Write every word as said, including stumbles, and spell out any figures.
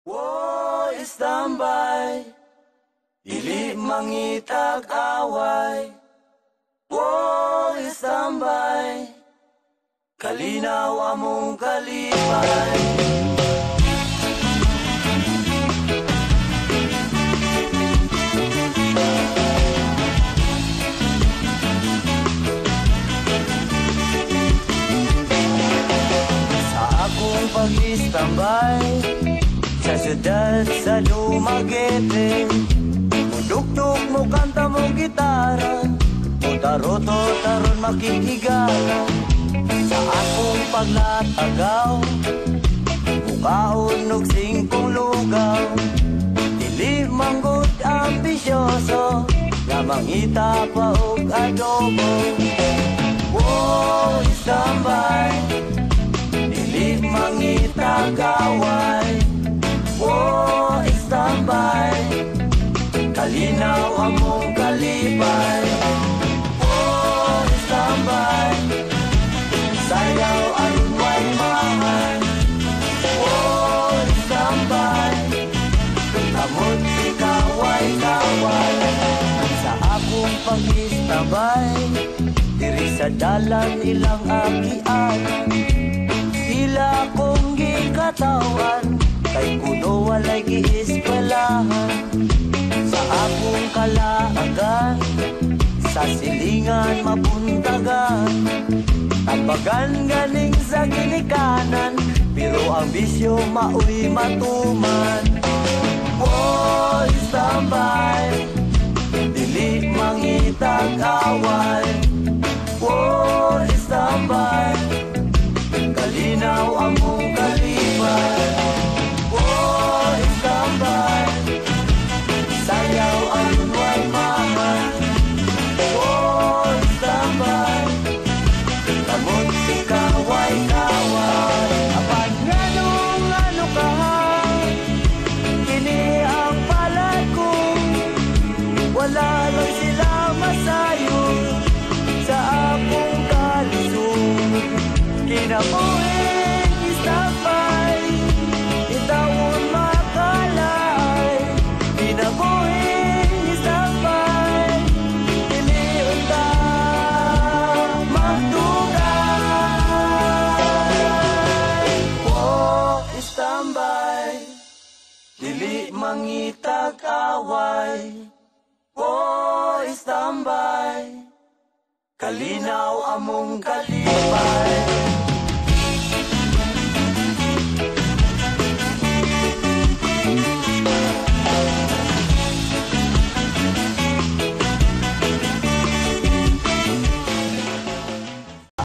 Woy, standby, dili mangitag away. Woy, standby, kalinaw among kalipay. Sa akong pag-istambay sa syudad sa Dumaguete, mudugtog mo kanta mo gitara, o taroto taron makikigala. Sa akong paglatagaw, mukaon og singkong lugaw, dili manggod ambisyoso, nga mangita pa og adobo. Woy, standby, dili mangita gaway. Woy, standby, kalinaw among kalipay. Woy, standby, sayaw aron way mahal. Woy, standby, amot ikaway kaway. Sa akong pag-istabay, diri sa dalan ilang agian, sila kong gikatawan, kay kuno walay giispalahan. Sa akong kalaagan, sa silingan mabuntagan, tabagan ganing sa ginikanan, pero ang bisyo maoy matuman. Woy, standby, dili mangitag away. Woy, standby, kalinaw among kalipay. Woy, standby, sayaw aron way mahal. Woy, standby, kamot ikaway kaway. Apan nganong ano ka, kini ang palad ko, wala lang sila masayo sa akong kalisod. Kinabuhin istambay, itawon makalay. Kinabuhin istambay, diliun ta magdugay. Woy, standby, dili mangitag away. Woy, standby, kalinaw among kalipay.